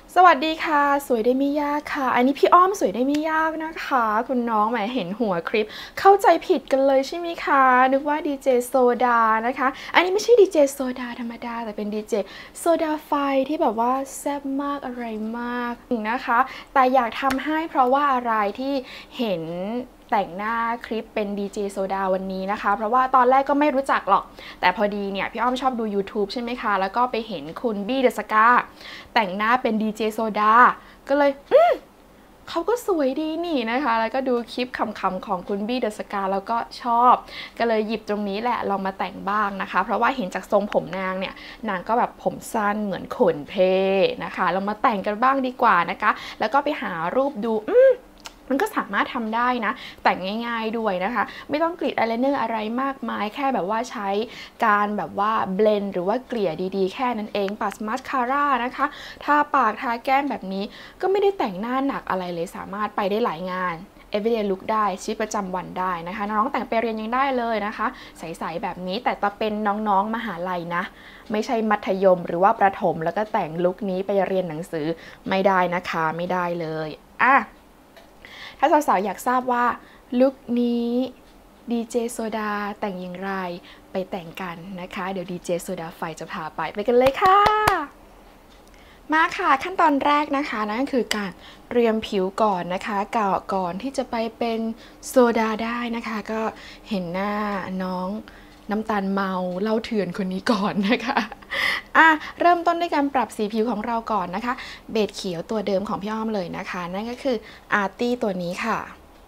สวัสดีค่ะสวยได้ไม่ยากค่ะอันนี้พี่อ้อมสวยได้ไม่ยากนะคะคุณน้องแหมเห็นหัวคลิปเข้าใจผิดกันเลยใช่ไหมคะนึกว่าดีเจโซดานะคะอันนี้ไม่ใช่ดีเจโซดาธรรมดาแต่เป็นดีเจโซดาไฟที่แบบว่าแซ่บมากอะไรมากนะคะแต่อยากทำให้เพราะว่าอะไรที่เห็นแต่งหน้าคลิปเป็นดีเจโซดาวันนี้นะคะเพราะว่าตอนแรกก็ไม่รู้จักหรอกแต่พอดีเนี่ยพี่อ้อมชอบดู YouTube ใช่ไหมคะแล้วก็ไปเห็นคุณบี้เดอะสกาแต่งหน้าเป็นดีเจโซดาก็เลยเขาก็สวยดีนี่นะคะแล้วก็ดูคลิปขำๆของคุณบี้เดอะสกาแล้วก็ชอบก็เลยหยิบตรงนี้แหละลองมาแต่งบ้างนะคะเพราะว่าเห็นจากทรงผมนางเนี่ยนางก็แบบผมสั้นเหมือนขนเพนะคะเรามาแต่งกันบ้างดีกว่านะคะแล้วก็ไปหารูปดูมันก็สามารถทำได้นะแต่งง่ายๆด้วยนะคะไม่ต้องกรีดอายไลเนอร์อะไรมากมายแค่แบบว่าใช้การแบบว่าเบลนด์หรือว่าเกลี่ยดีๆแค่นั้นเองปัดมาสคาร่านะคะทาปากทาแก้มแบบนี้ก็ไม่ได้แต่งหน้าหนักอะไรเลยสามารถไปได้หลายงาน everyday look ได้ชีวิตประจำวันได้นะคะน้องแต่งไปเรียนยังได้เลยนะคะใสๆแบบนี้แต่จะเป็นน้องๆมหาลัยนะไม่ใช่มัธยมหรือว่าประถมแล้วก็แต่งลุคนี้ไปเรียนหนังสือไม่ได้นะคะไม่ได้เลยถ้าสาวๆอยากทราบว่าลุคนี้ดีเจโซดาแต่งอย่างไรไปแต่งกันนะคะเดี๋ยวดีเจโซดาไฟจะพาไปกันเลยค่ะมาค่ะขั้นตอนแรกนะคะนั่นคือการเตรียมผิวก่อนนะคะก่อนที่จะไปเป็นโซดาได้นะคะก็เห็นหน้าน้องน้ำตาลเมาเล่าเถื่อนคนนี้ก่อนนะคะเริ่มต้นด้วยการปรับสีผิวของเราก่อนนะคะเบจเขียวตัวเดิมของพี่อ้อมเลยนะคะนั่นก็คืออาร์ตี้ตัวนี้ค่ะ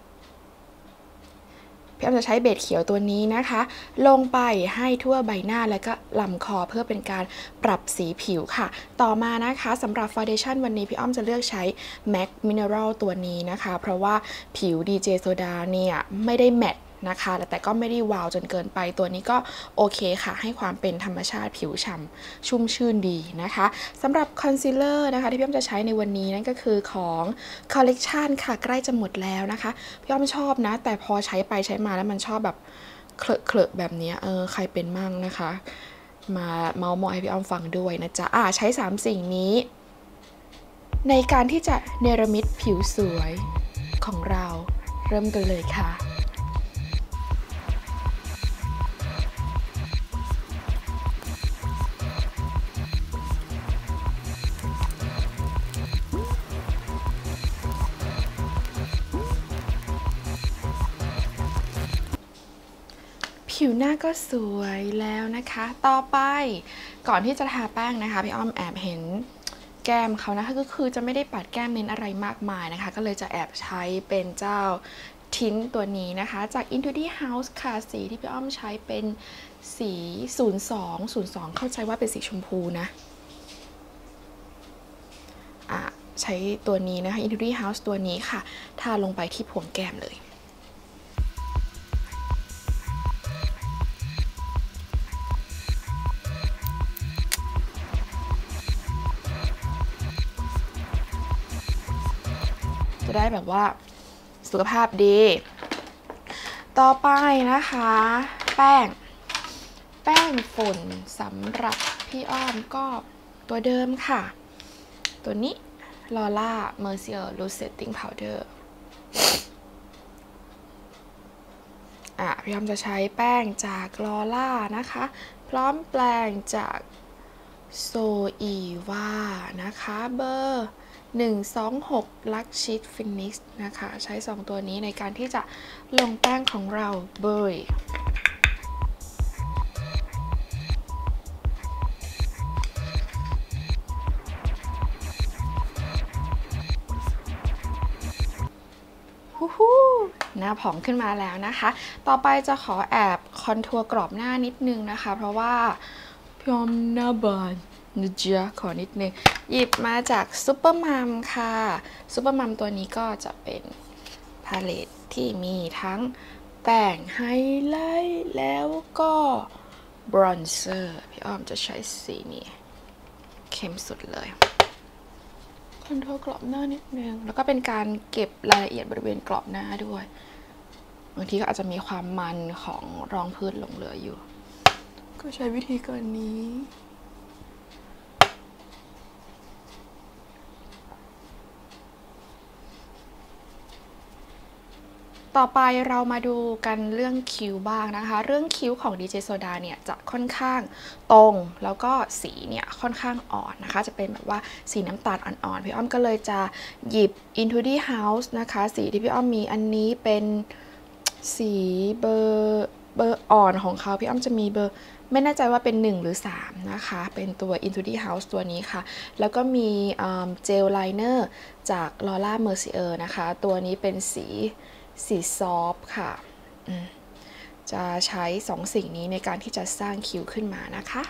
พี่อ้อมจะใช้เบจเขียวตัวนี้นะคะลงไปให้ทั่วใบหน้าและก็ลำคอเพื่อเป็นการปรับสีผิวค่ะต่อมานะคะสำหรับฟาวเดชั่นวันนี้พี่อ้อมจะเลือกใช้ MAC Mineral ตัวนี้นะคะเพราะว่าผิว DJ Soda เนี่ยไม่ได้แมตต์นะคะแต่ก็ไม่ได้วาวจนเกินไปตัวนี้ก็โอเคค่ะให้ความเป็นธรรมชาติผิวฉ่ำชุ่มชื่นดีนะคะสำหรับคอนซีลเลอร์นะคะที่พี่อ้อมจะใช้ในวันนี้นั่นก็คือของ Collection ค่ะใกล้จะหมดแล้วนะคะพี่อ้อมชอบนะแต่พอใช้ไปใช้มาแล้วมันชอบแบบเคลอะแบบนี้ใครเป็นมั่งนะคะมาเมาส์มอยให้พี่อ้อมฟังด้วยนะจ๊ะใช้3สิ่งนี้ในการที่จะเนรมิตผิวสวยของเราเริ่มกันเลยค่ะผิวหน้าก็สวยแล้วนะคะต่อไปก่อนที่จะทาแป้งนะคะพี่อ้อมแอบเห็นแก้มเขานะคะก็คือจะไม่ได้ปัดแก้มเน้นอะไรมากมายนะคะก็เลยจะแอบใช้เป็นเจ้าทินตัวนี้นะคะจาก Intuity House ค่ะสีที่พี่อ้อมใช้เป็นสี02เข้าใจว่าเป็นสีชมพูนะใช้ตัวนี้นะคะ Intuity House ตัวนี้ค่ะทาลงไปที่โพรงแก้มเลยจะได้แบบว่าสุขภาพดีต่อไปนะคะแป้งฝุ่นสำหรับพี่อ้อมก็ตัวเดิมค่ะตัวนี้ Laura Mercier Loose Setting Powder พี่อ้อมจะใช้แป้งจาก Laura นะคะพร้อมแปรงจาก Zoeva นะคะเบอร์126 Lux Sheet Finish นะคะใช้2ตัวนี้ในการที่จะลงแป้งของเราเบยหน้าผ่องขึ้นมาแล้วนะคะต่อไปจะขอแอบคอนทัวร์กรอบหน้านิดนึงนะคะเพราะว่าพี่อ้อมหน้าบานนะจ๊ะขอนิดนึงหยิบมาจากซูเปอร์มัมค่ะซูเปอร์มัมตัวนี้ก็จะเป็นพาเลตที่มีทั้งแป้งไฮไลท์แล้วก็บรอนเซอร์พี่อ้อมจะใช้สีนี้เข้มสุดเลยคอนทัวร์กรอบหน้านิดนึงแล้วก็เป็นการเก็บรายละเอียดบริเวณกรอบหน้าด้วยบางทีก็อาจจะมีความมันของรองพื้นหลงเหลืออยู่ก็ใช้วิธีการนี้ต่อไปเรามาดูกันเรื่องคิ้วบ้างนะคะเรื่องคิ้วของ DJ Soda เนี่ยจะค่อนข้างตรงแล้วก็สีเนี่ยค่อนข้างอ่อนนะคะจะเป็นแบบว่าสีน้ำตาลอ่อนๆพี่อ้อมก็เลยจะหยิบ Into the House นะคะสีที่พี่อ้อมมีอันนี้เป็นสีเบอร์อ่อนของเขาพี่อ้อมจะมีเบอร์ไม่แน่ใจว่าเป็น1หรือ3นะคะเป็นตัว Into the House ตัวนี้ค่ะแล้วก็มีเจลไลเนอร์จาก Laura Mercier นะคะตัวนี้เป็นสีซอฟค่ะจะใช้2สิ่งนี้ในการที่จะสร้างคิ้วขึ้นมานะคะ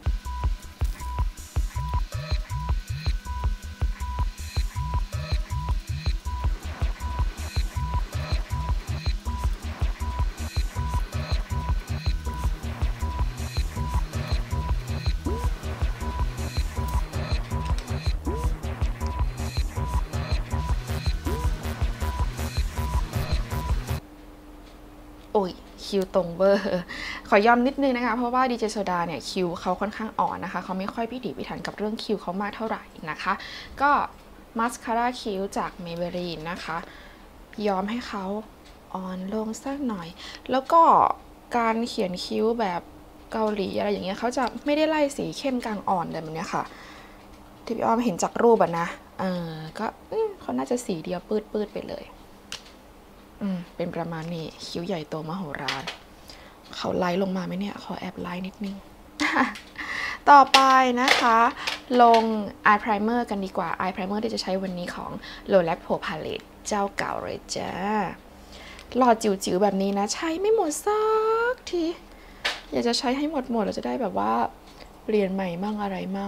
โอ้ยคิวตรงเบอร์ขอย้ำนิดนึงนะคะเพราะว่าดีเจโซดาเนี่ยคิวเขาค่อนข้างอ่อนนะคะเขาไม่ค่อยพิถีพิถันกับเรื่องคิวเขามากเท่าไหร่นะคะก็มาสคาร่าคิ้วจาก Maybelline นะคะย้อมให้เขาอ่อนลงสักหน่อยแล้วก็การเขียนคิ้วแบบเกาหลีอะไรอย่างเงี้ยเขาจะไม่ได้ไล่สีเข้มกลางอ่อนแบบนี้ค่ะที่พี่อ้อมเห็นจากรูปอะนะก็เขาน่าจะสีเดียวปืดไปเลยเป็นประมาณนี้คิ้วใหญ่โตมโหฬารเขาไล่ลงมาไหมเนี่ยขอแอบไล่นิดนึง ต่อไปนะคะลง Eye Primer กันดีกว่า Eye Primer ที่จะใช้วันนี้ของ Lorac Pro Palette เจ้าเก่าเลยจ้าหลอดจิ๋วๆแบบนี้นะใช้ไม่หมดสักทีอยากจะใช้ให้หมดเราจะได้แบบว่าเปลี่ยนใหม่มั่งอะไรมั่ง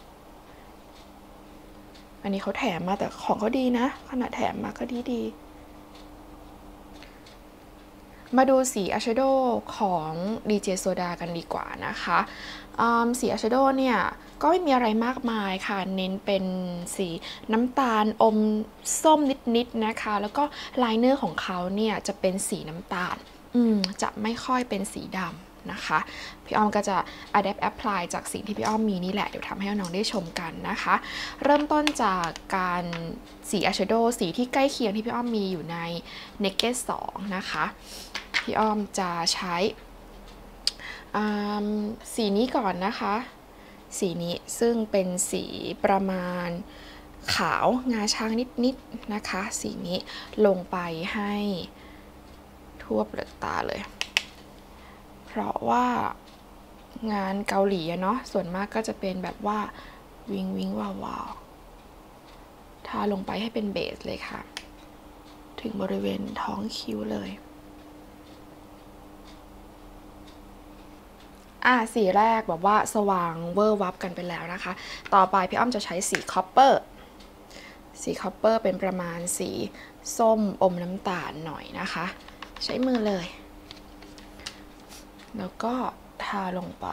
อันนี้เขาแถมมาแต่ของเขาดีนะขนาดแถมมาก็ดีมาดูสีอายแชโดว์ของ DJ Soda กันดีกว่านะคะสีอายแชโดว์เนี่ยก็ไม่มีอะไรมากมายค่ะเน้นเป็นสีน้ำตาลอมส้มนิดนะคะแล้วก็ไลเนอร์ของเขาเนี่ยจะเป็นสีน้ำตาลจะไม่ค่อยเป็นสีดำนะคะพี่อ้อมก็จะ adapt apply จากสิ่งที่พี่อ้อมมีนี่แหละเดี๋ยวทำให้น้องได้ชมกันนะคะเริ่มต้นจากการสีอายแชโดว์สีที่ใกล้เคียงที่พี่อ้อมมีอยู่ใน Naked 2นะคะพี่อ้อมจะใช้สีนี้ก่อนนะคะสีนี้ซึ่งเป็นสีประมาณขาวงาช้างนิดนะคะสีนี้ลงไปให้ทั่วเปลือกตาเลยเพราะว่างานเกาหลีเนาะส่วนมากก็จะเป็นแบบว่าวิงวาวทาลงไปให้เป็นเบสเลยค่ะถึงบริเวณท้องคิ้วเลยสีแรกแบบว่าสว่างเวอร์วับกันไปแล้วนะคะต่อไปพี่อ้อมจะใช้สีคอปเปอร์เป็นประมาณสีส้มอมน้ำตาลหน่อยนะคะใช้มือเลยแล้วก็ทาลงไป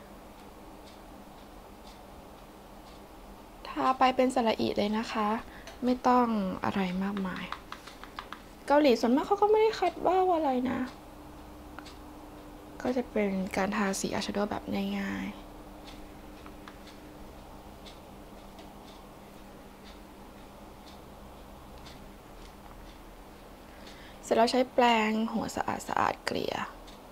ทาไปเป็นสระอิเลยนะคะไม่ต้องอะไรมากมายเกาหลีส่วนมากเขาก็ไม่ได้คัดว่าอะไรนะก็จะเป็นการทาสีอายแชโดว์แบบง่ายๆเสร็จแล้วใช้แปรงหัวสะอาดเกลี่ย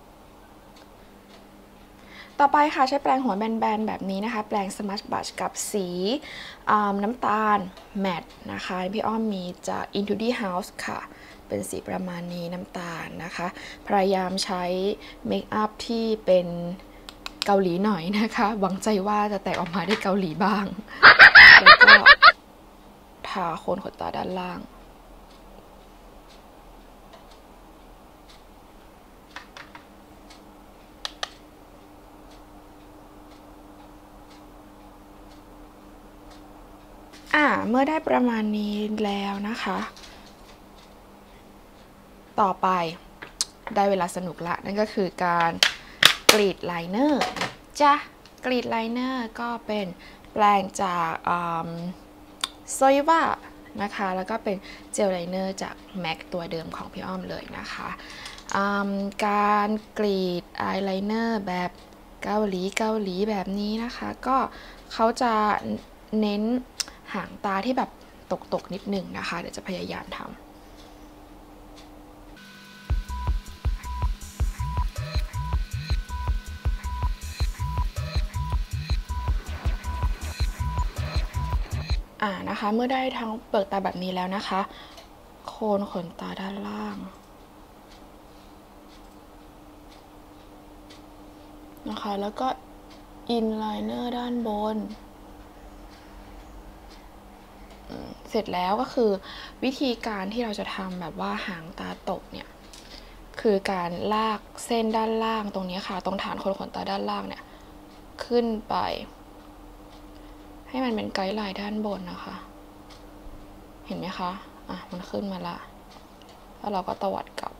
ต่อไปค่ะใช้แปรงหัวแบนๆแบบนี้นะคะแปรงสมัชบัชกับสีน้ำตาลแมตต์นะคะพี่อ้อมมีจาก Into the House ค่ะเป็นสีประมาณนี้น้ำตาลนะคะพยายามใช้เมคอัพที่เป็นเกาหลีหน่อยนะคะหวังใจว่าจะแตกออกมาได้เกาหลีบ้างแล้วก็ทาโคนขนตาด้านล่างเมื่อได้ประมาณนี้แล้วนะคะต่อไปได้เวลาสนุกละนั่นก็คือการกรีดไลเนอร์จ้ะกรีดไลเนอร์ก็เป็นแปรงจากโซยวานะคะแล้วก็เป็นเจลไลเนอร์จาก MAC ตัวเดิมของพี่อ้อมเลยนะคะการกรีดอายไลเนอร์แบบเกาหลีแบบนี้นะคะก็เขาจะเน้นหางตาที่แบบตกนิดหนึ่งนะคะเดี๋ยวจะพยายามทำนะคะเมื่อได้ทั้งเปลือกตาแบบนี้แล้วนะคะโคนขนตาด้านล่างนะคะแล้วก็อินไลเนอร์ด้านบนเสร็จแล้วก็คือวิธีการที่เราจะทำแบบว่าหางตาตกเนี่ยคือการลากเส้นด้านล่างตรงนี้ค่ะตรงฐานโคนขนตาด้านล่างเนี่ยขึ้นไปให้มันเป็นไกด์ไลน์ด้านบนนะคะเห็นไหมคะมันขึ้นมาละแล้วเราก็ตวัดกลั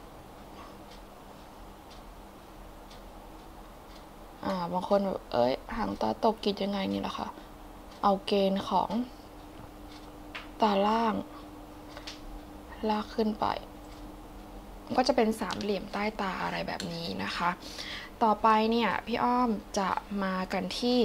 บบางคนแบบหางตาตกกิดยังไงนี่แหละค่ะเอาเกณฑ์ของตาล่างลากขึ้นไปก็จะเป็นสามเหลี่ยมใต้ตาอะไรแบบนี้นะคะต่อไปเนี่ยพี่อ้อมจะมากันที่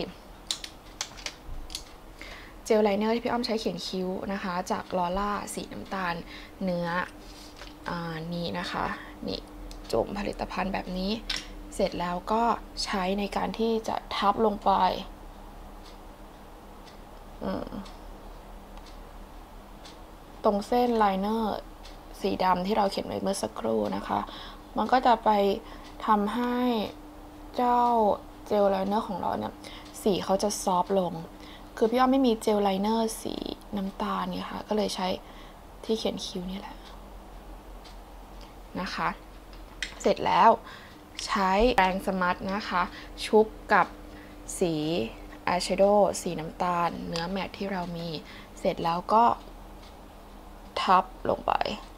เจลไลเนอร์ที่พี่อ้อมใช้เขียนคิ้วนะคะจากลอล่าสีน้ำตาลเนื้อนี่นะคะนี่จุ่มผลิตภัณฑ์แบบนี้เสร็จแล้วก็ใช้ในการที่จะทับลงไปตรงเส้นไลเนอร์สีดำที่เราเขียนไว้เมื่อสักครู่นะคะมันก็จะไปทำให้เจ้าเจลไลเนอร์ของเราเนี่ยสีเขาจะซอฟต์ลงคือพี่อ้อมไม่มีเจลไลเนอร์สีน้ำตาลเนี่ยค่ะก็เลยใช้ที่เขียนคิ้วนี่แหละนะคะเสร็จแล้วใช้แปรงสมัชนะคะชุบกับสีอายแชโดว์สีน้ำตาลเนื้อแมตต์ที่เรามีเสร็จแล้วก็ทับลงไป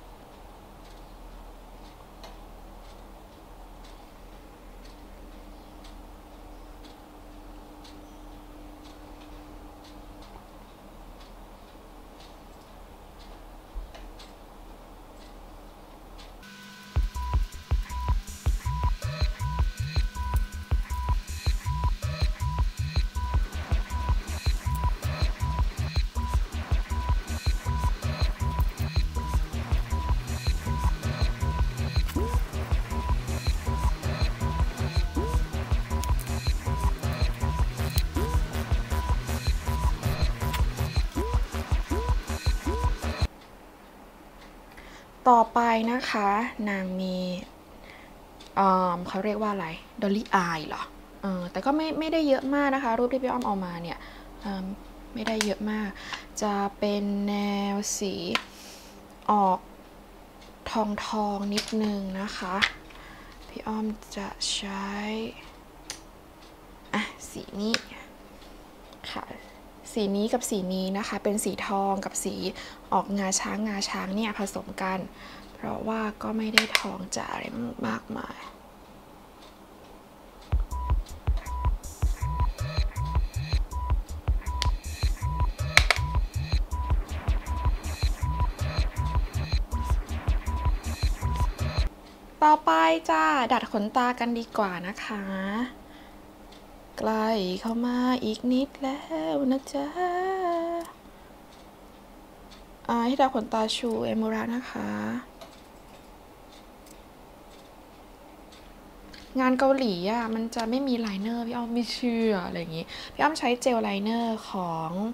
ต่อไปนะคะนางมีเขาเรียกว่าอะไรดอลลี่อายเหรอแต่ก็ไม่ได้เยอะมากนะคะรูปที่พี่อ้อมเอามาเนี่ยไม่ได้เยอะมากจะเป็นแนวสีออกทองนิดนึงนะคะพี่อ้อมจะใช้สีนี้ค่ะสีนี้กับสีนี้นะคะเป็นสีทองกับสีออกงาช้างเนี่ยผสมกันเพราะว่าก็ไม่ได้ทองจ๋าอะไรมากมายต่อไปจ้าดัดขนตากันดีกว่านะคะใกล้เข้ามาอีกนิดแล้วนะจ๊ะให้ดัดขนตาชูเอมูระนะคะงานเกาหลีมันจะไม่มีไลเนอร์พี่อ้อมไม่เชื่ออะไรอย่างงี้พี่อ้อมใช้เจลไลเนอร์ของ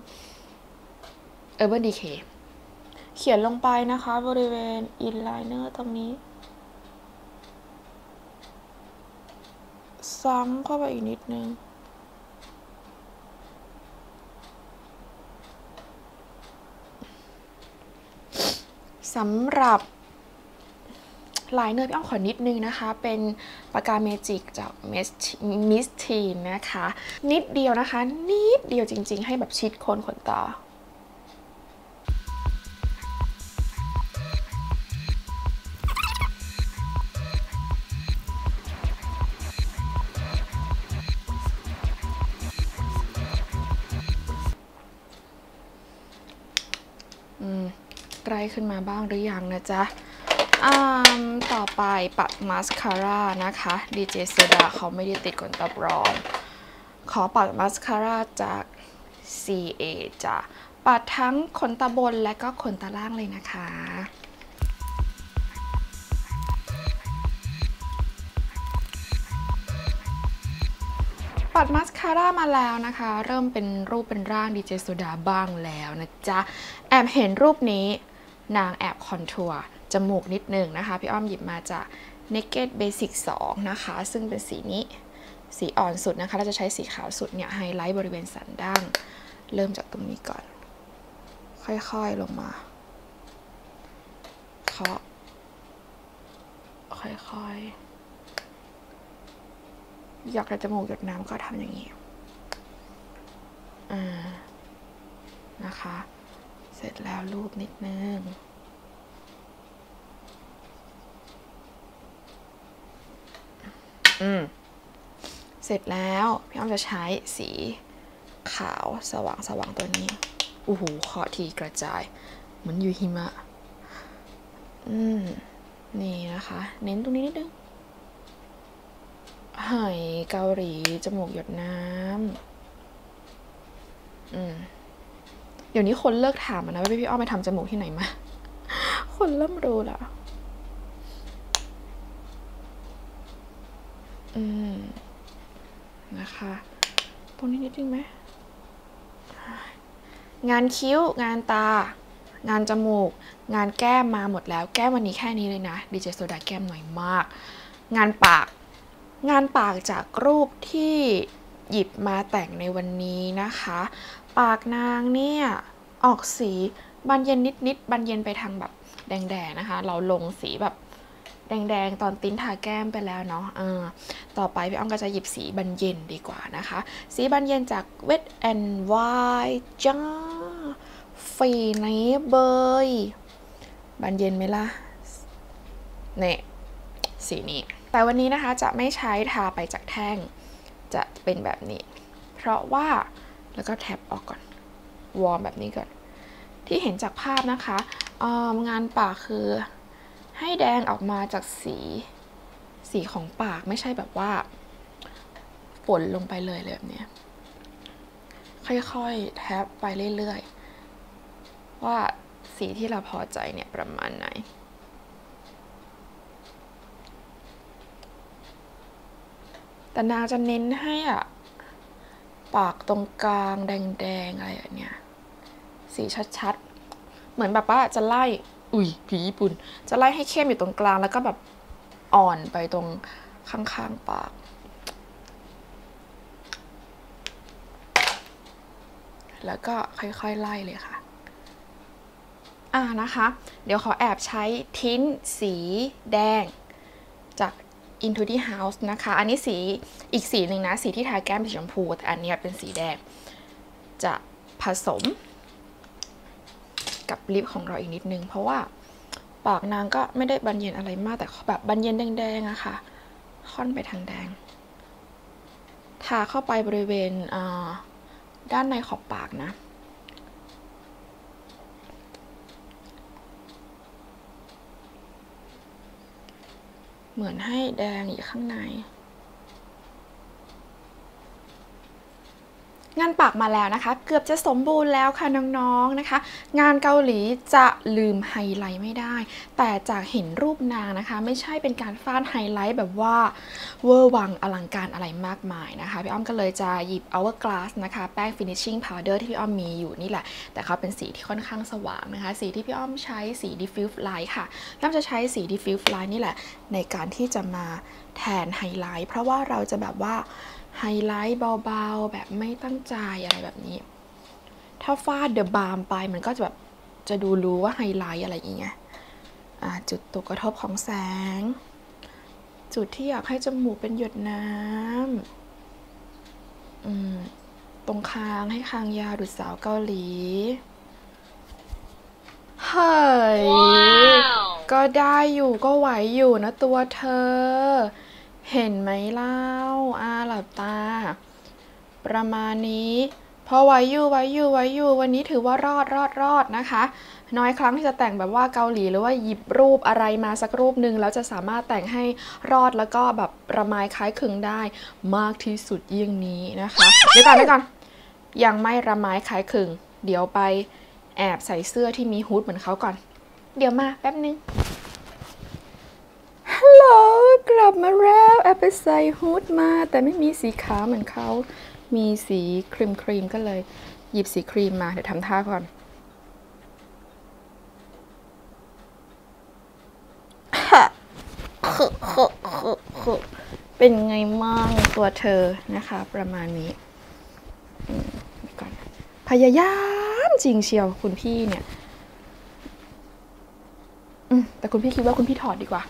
Urban Decay เขียนลงไปนะคะบริเวณอินไลเนอร์ตรงนี้ซ้ำเข้าไปอีกนิดนึงสำหรับไลเนอร์พี่อ้อมขอนิดนึงนะคะเป็นปากกาเมจิกจากมิสทีนนะคะนิดเดียวนะคะนิดเดียวจริงๆให้แบบชิดโคนขนตาใกล้ขึ้นมาบ้างหรือยังนะจ๊ะต่อไปปัดมาสคาร่านะคะดีเจโซดาเขาไม่ได้ติดขนตาปลอมขอปัดมาสคาร่าจาก CA จ้ะปัดทั้งขนตาบนและก็ขนตาล่างเลยนะคะปัดมาสคาร่ามาแล้วนะคะเริ่มเป็นรูปเป็นร่างดีเจโซดาบ้างแล้วนะจ๊ะแอบเห็นรูปนี้นางแอบคอนทัวร์จมูกนิดนึงนะคะพี่อ้อมหยิบมาจาก Naked Basic 2นะคะซึ่งเป็นสีนี้สีอ่อนสุดนะคะเราจะใช้สีขาวสุดเนี่ยไฮไลท์บริเวณสันดั้งเริ่มจากตรงนี้ก่อนค่อยๆลงมาเคาะค่อยๆอยากจะจมูกหยดน้ำก็ทำอย่างนี้นะคะเสร็จแล้วรูปนิดนึงเสร็จแล้วพี่อ้อมจะใช้สีขาวสว่างตัวนี้โอ้โหขอทีกระจายเหมือนอยู่หิมะนี่นะคะเน้นตรงนี้นิดนึงหอยเกาหลีจมูกหยดน้ำเดี๋ยวนี้คนเลิกถามนะว่าพี่อ้อมไปทำจมูกที่ไหนมาคนเริ่มรู้แล้วนะคะตรงนี้นิดนึงไหมงานคิ้วงานตางานจมูกงานแก้มมาหมดแล้วแก้มวันนี้แค่นี้เลยนะดีเจโซดาแก้มหน่อยมากงานปากจากรูปที่หยิบมาแต่งในวันนี้นะคะปากนางเนี่ยออกสีบานเย็นนิดบานเย็นไปทางแบบแดงๆนะคะเราลงสีแบบแดงๆตอนติ้นทาแก้มไปแล้วเนาะต่อไปพี่อ้อมก็จะหยิบสีบานเย็นดีกว่านะคะสีบานเย็นจาก Wet n Wild จ้าฟีนี้เบยบานเย็นไหมล่ะเนี่ยสีนี้แต่วันนี้นะคะจะไม่ใช้ทาไปจากแท่งจะเป็นแบบนี้เพราะว่าแล้วก็แท็บออกก่อนวอร์มแบบนี้ก่อนที่เห็นจากภาพนะคะงานปากคือให้แดงออกมาจากสีของปากไม่ใช่แบบว่าฝนลงไปเลยแบบนี้ค่อยๆแท็บไปเรื่อยๆว่าสีที่เราพอใจเนี่ยประมาณไหนแต่นางจะเน้นให้ปากตรงกลางแดงๆอะไรอย่างเนี้ยสีชัดๆเหมือนแบบว่าจะไล่ผีญี่ปุ่นจะไล่ให้เข้มอยู่ตรงกลางแล้วก็แบบอ่อนไปตรงข้างๆปากแล้วก็ค่อยๆไล่เลยค่ะนะคะเดี๋ยวขอแอบใช้ทิ้นสีแดงจาก Into the House นะคะอันนี้สีอีกสีหนึ่งนะสีที่ทาแก้มสีชมพูแต่อันนี้เป็นสีแดงจะผสมกับลิปของเราอีกนิดนึงเพราะว่าปากนางก็ไม่ได้บานเย็นอะไรมากแต่แบบบานเย็นแดงๆอะค่ะค่อนไปทางแดงทาเข้าไปบริเวณด้านในขอบปากนะเหมือนให้แดงอยู่ข้างในงานปากมาแล้วนะคะเกือบจะสมบูรณ์แล้วค่ะน้องๆนะคะงานเกาหลีจะลืมไฮไลท์ไม่ได้แต่จากเห็นรูปนางนะคะไม่ใช่เป็นการฟาดไฮไลท์แบบว่าเวอร์วังอลังการอะไรมากมายนะคะพี่อ้อมก็เลยจะหยิบ Hourglass นะคะแป้ง finishing powder ที่พี่อ้อมมีอยู่นี่แหละแต่เขาเป็นสีที่ค่อนข้างสว่างนะคะสีที่พี่อ้อมใช้สี diffuse light ค่ะพี่อ้อมจะใช้สี diffuse light นี่แหละในการที่จะมาแทนไฮไลท์เพราะว่าเราจะแบบว่าไฮไลท์เบาๆแบบไม่ตั้งใจอะไรแบบนี้ถ้าฟาดเดอะบาร์มไปมันก็จะแบบจะดูรู้ว่าไฮไลท์อะไรอย่างเงี้ยจุดตกกระทบของแสงจุดที่อยากให้จมูกเป็นหยดน้ำตรงคางให้คางยาวดุจสาวเกาหลีเฮ้ย ก็ได้อยู่ก็ไหวอยู่นะตัวเธอเห็นไหมเล่าหลับตาประมาณนี้พอไหวอยู่วันนี้ถือว่ารอดนะคะน้อยครั้งที่จะแต่งแบบว่าเกาหลีหรือว่าหยิบรูปอะไรมาสักรูปหนึ่งแล้วจะสามารถแต่งให้รอดแล้วก็แบบระไมคล้ายคลึงได้มากที่สุดอย่างนี้นะคะเดี๋ยวก่อนยังไม่ระไมคล้ายคลึงเดี๋ยวไปแอบใส่เสื้อที่มีฮู้ดเหมือนเขาก่อนเดี๋ยวมาแป๊บนึงฮัลโหลกลับมาแล้วแอบไปใส่ฮูดมาแต่ไม่มีสีขาวเหมือนเขามีสีครีมก็เลยหยิบสีครีมมาเดี๋ยวทำท่าก่อนเป็นไงมั่งตัวเธอนะคะประมาณนี้ก่อนพยายามจริงเชียวคุณพี่เนี่ยแต่คุณพี่คิดว่าคุณพี่ถอดดีกว่า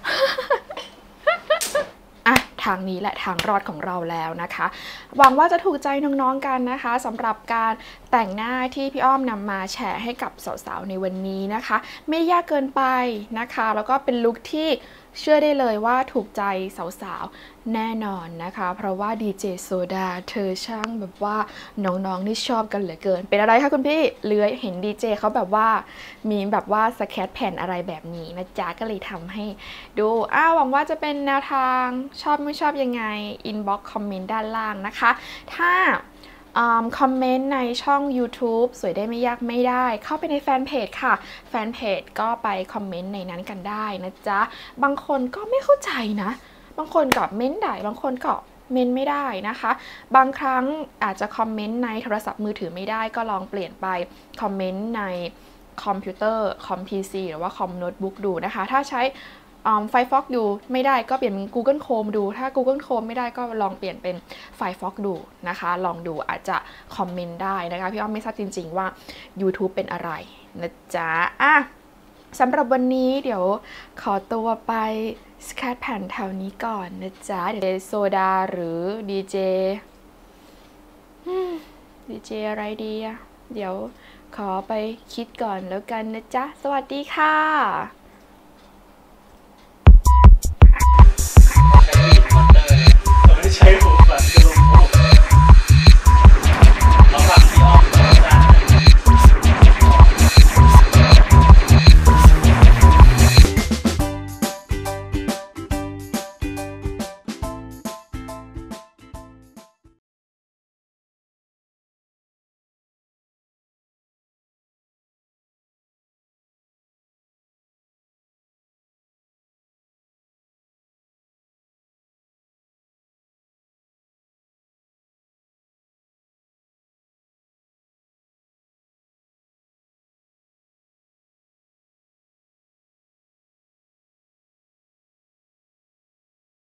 ทางนี้แหละทางรอดของเราแล้วนะคะหวังว่าจะถูกใจน้องๆกันนะคะสำหรับการแต่งหน้าที่พี่อ้อมนำมาแชร์ให้กับสาวๆในวันนี้นะคะไม่ยากเกินไปนะคะแล้วก็เป็นลุคที่เชื่อได้เลยว่าถูกใจสาวๆแน่นอนนะคะเพราะว่าดีเจโซดาเธอช่างแบบว่าน้องๆนี่ชอบกันเหลือเกินเป็นอะไรคะคุณพี่เลื้อยเห็นดีเจเขาแบบว่ามีแบบว่าสแครปแผ่นอะไรแบบนี้นะจ๊ะก็เลยทำให้ดูหวังว่าจะเป็นแนวทางชอบไม่ชอบยังไงอินบ็อกซ์คอมเมนต์ด้านล่างนะคะถ้าคอมเมนต์ในช่อง YouTube สวยได้ไม่ยากไม่ได้เข้าไปในแฟนเพจค่ะแฟนเพจก็ไปคอมเมนต์ในนั้นกันได้นะจ๊ะบางคนก็ไม่เข้าใจนะบางคนก็เม้นได้บางคนก็เมนไม่ได้นะคะบางครั้งอาจจะคอมเมนต์ในโทรศัพท์มือถือไม่ได้ก็ลองเปลี่ยนไปคอมเมนต์ในคอมพิวเตอร์คอม PC หรือว่าคอมโน้ตบุ๊กดูนะคะถ้าใช้Firefox ดูไม่ได้ก็เปลี่ยนเป็น Google Chrome ดูถ้า Google Chrome ไม่ได้ก็ลองเปลี่ยนเป็น Firefox ดูนะคะลองดูอาจจะคอมเมนต์ได้นะคะพี่อ้อมไม่ทราบจริงๆว่า YouTube เป็นอะไรนะจ๊ะสำหรับวันนี้เดี๋ยวขอตัวไปสแครปแผ่นแถวนี้ก่อนนะจ๊ะเดี๋ยวโซดาหรือดีเจอะไรดีอะเดี๋ยวขอไปคิดก่อนแล้วกันนะจ๊ะสวัสดีค่ะไม่ใช่หัว